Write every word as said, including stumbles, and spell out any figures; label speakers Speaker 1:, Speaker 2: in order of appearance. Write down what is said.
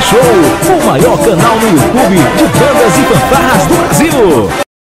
Speaker 1: Show, o maior canal no YouTube de bandas e fanfarras do Brasil.